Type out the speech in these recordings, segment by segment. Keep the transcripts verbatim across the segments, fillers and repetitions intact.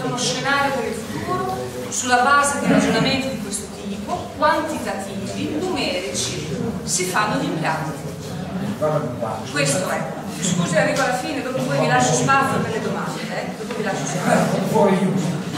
uno scenario per il futuro sulla base di ragionamenti di questo tipo, quantitativi, numerici, si fanno gli impianti. Questo è. Scusi, arrivo alla fine, dopo poi vi lascio spazio per le domande, eh? Dopo vi lascio spazio.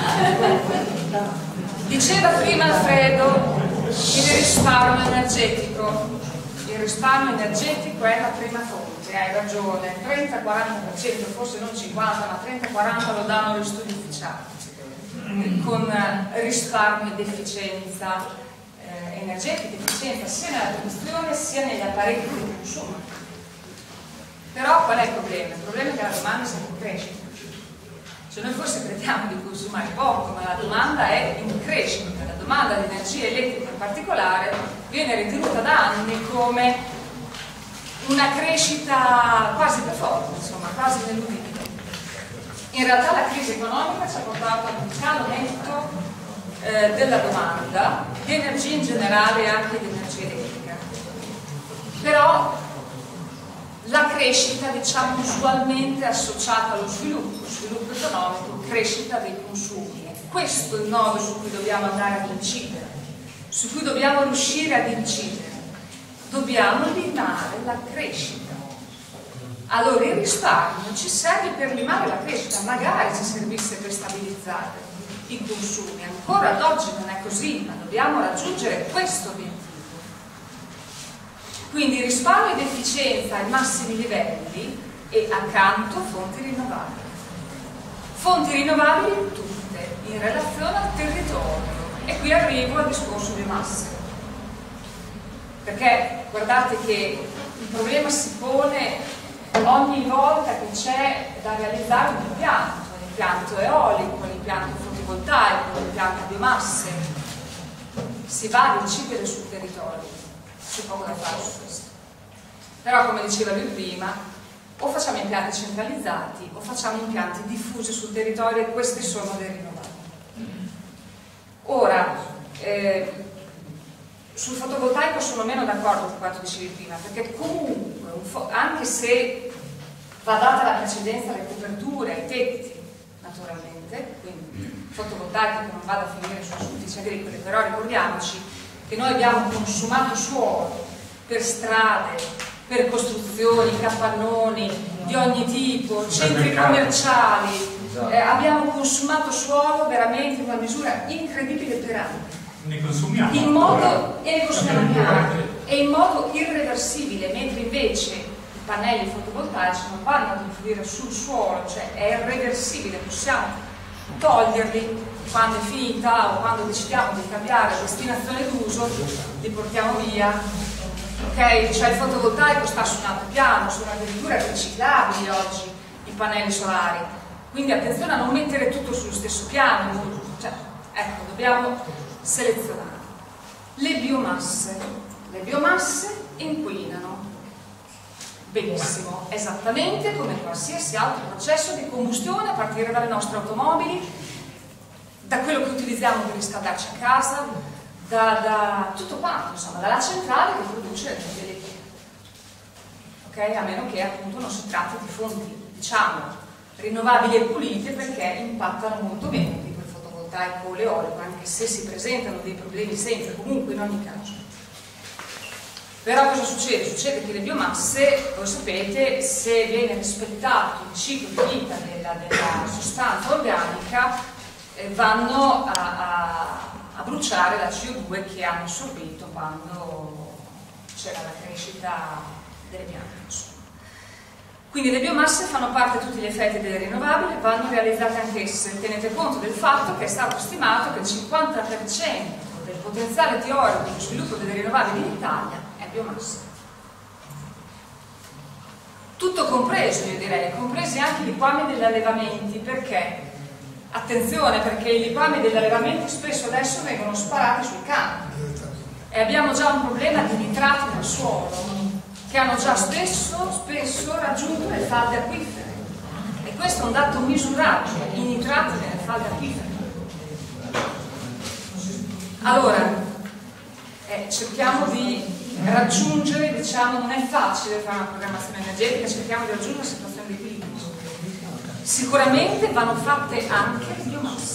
Diceva prima Alfredo il risparmio energetico. Il risparmio energetico è la prima fonte, hai ragione, trenta quaranta per cento, forse non cinquanta, ma trenta quaranta lo danno gli studi ufficiali, con risparmio ed efficienza eh, energetica, efficienza sia nella produzione sia negli apparecchi di consumo. Però qual è il problema? Il problema è che la domanda è sempre in crescita. Cioè noi forse crediamo di consumare poco, ma la domanda è in crescita. La domanda di energia elettrica in particolare viene ritenuta da anni come una crescita quasi per forza, insomma, quasi ineludibile. In realtà la crisi economica ci ha portato ad un calo netto eh, della domanda di energia in generale e anche di energia elettrica. Però la crescita, diciamo, usualmente associata allo sviluppo, sviluppo economico, crescita dei consumi. E questo è il nodo su cui dobbiamo andare ad incidere, su cui dobbiamo riuscire ad incidere. Dobbiamo limare la crescita. Allora il risparmio ci serve per limare la crescita, magari ci servisse per stabilizzare i consumi. Ancora ad oggi non è così, ma dobbiamo raggiungere questo obiettivo. Quindi risparmio ed efficienza ai massimi livelli e accanto fonti rinnovabili. Fonti rinnovabili tutte, in relazione al territorio. E qui arrivo al discorso biomasse. Perché guardate che il problema si pone ogni volta che c'è da realizzare un impianto, un impianto eolico, un impianto fotovoltaico, un impianto a biomasse. Si va ad incidere sul territorio. C'è poco da fare su questo. Però, come diceva lui prima, o facciamo impianti centralizzati o facciamo impianti diffusi sul territorio, e questi sono dei rinnovabili. Ora, eh, sul fotovoltaico sono meno d'accordo con quanto dicevi prima, perché comunque, un anche se va data la precedenza alle coperture, ai tetti, naturalmente, quindi fotovoltaico che non vada a finire su sudditi agricoli, però ricordiamoci che noi abbiamo consumato suolo per strade, per costruzioni, capannoni di ogni tipo, centri commerciali, eh, abbiamo consumato suolo veramente in una misura incredibile per anni. Ne consumiamo in modo, e ne consumiamo anche, e in modo irreversibile, mentre invece i pannelli fotovoltaici non vanno ad influire sul suolo, cioè è irreversibile, possiamo toglierli quando è finita o quando decidiamo di cambiare destinazione d'uso, li portiamo via. Ok? Cioè il fotovoltaico sta su un altro piano, sono addirittura riciclabili oggi i pannelli solari. Quindi attenzione a non mettere tutto sullo stesso piano, cioè, ecco, dobbiamo selezionare. Le biomasse, le biomasse inquinano. Benissimo, esattamente come qualsiasi altro processo di combustione a partire dalle nostre automobili, da quello che utilizziamo per riscaldarci a casa, da, da tutto quanto, insomma, dalla centrale che produce l'energia elettrica. Ok? A meno che appunto non si tratti di fonti, diciamo, rinnovabili e pulite, perché impattano molto meno di quel fotovoltaico o l'eolico, anche se si presentano dei problemi sempre, comunque in ogni caso. Però cosa succede? Succede che le biomasse, voi sapete, se viene rispettato il ciclo di vita della, della sostanza organica, eh, vanno a, a, a bruciare la C O due che hanno assorbito quando c'era la crescita delle piante. Quindi le biomasse fanno parte di tutti gli effetti delle rinnovabili, vanno realizzate anch'esse. Tenete conto del fatto che è stato stimato che il cinquanta per cento del potenziale teorico di sviluppo delle rinnovabili in Italia è biomassa. Tutto compreso, io direi, compresi anche i liquami degli allevamenti, perché? Attenzione, perché i liquami degli allevamenti spesso adesso vengono sparati sul campo e abbiamo già un problema di nitrati nel suolo, che hanno già spesso, spesso raggiunto le falde acquifere, e questo è un dato misurabile, i nitrati nelle falde acquifere. Allora, eh, cerchiamo di raggiungere, diciamo, non è facile fare una programmazione energetica, cerchiamo di raggiungere una situazione di equilibrio. Sicuramente vanno fatte anche le biomasse.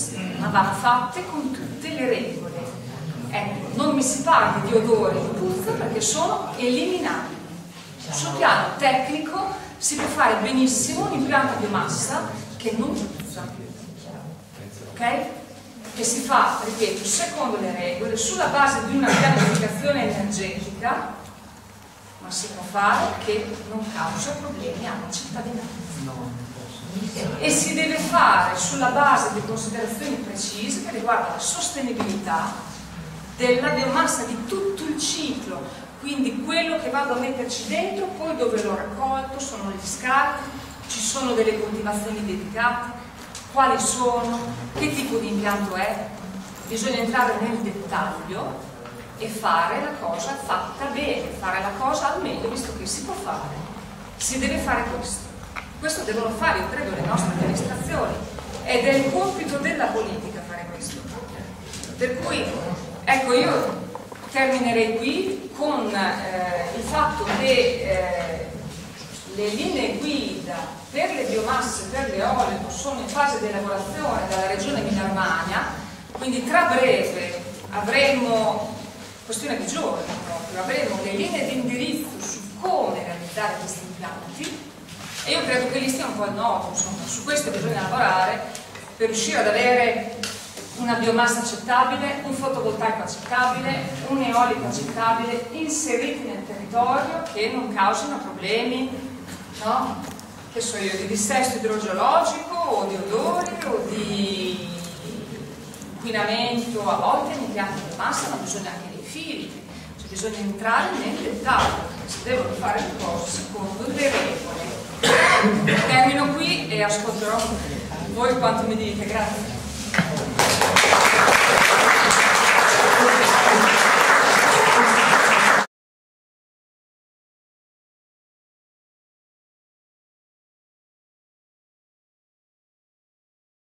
ma vanno fatte con tutte le regole. Ecco, non mi si parli di odore e di puzza perché sono eliminabili. Sul piano tecnico si può fare benissimo un impianto a biomassa che non puzza, ok? Che si fa, ripeto, secondo le regole, sulla base di una pianificazione energetica, ma si può fare che non causa problemi alla cittadinanza. E si deve fare sulla base di considerazioni precise che riguardano la sostenibilità della biomassa di tutto il ciclo, quindi quello che vado a metterci dentro, poi dove l'ho raccolto, sono gli scarti, ci sono delle coltivazioni dedicate, quali sono, che tipo di impianto è, bisogna entrare nel dettaglio e fare la cosa fatta bene, fare la cosa al meglio, visto che si può fare, si deve fare questo. Questo devono fare, io credo, le nostre amministrazioni ed è il compito della politica fare questo. Per cui, ecco, io terminerei qui con eh, il fatto che eh, le linee guida per le biomasse, per l'eolico, sono in fase di elaborazione dalla Regione Emilia-Romagna, quindi tra breve avremo, questione di giorni proprio, avremo le linee di indirizzo su come realizzare questi impianti. E io credo che lì sia un po' il nodo, insomma, su questo bisogna lavorare per riuscire ad avere una biomassa accettabile, un fotovoltaico accettabile, un eolico accettabile, inseriti nel territorio che non causino problemi, no? Che so io, di dissesto idrogeologico o di odori o di inquinamento, a volte in impianti di biomassa, ma bisogna anche dei filtri, cioè bisogna entrare nel dettaglio, si devono fare le cose secondo le regole. Termino qui e ascolterò voi quanto mi dite, grazie.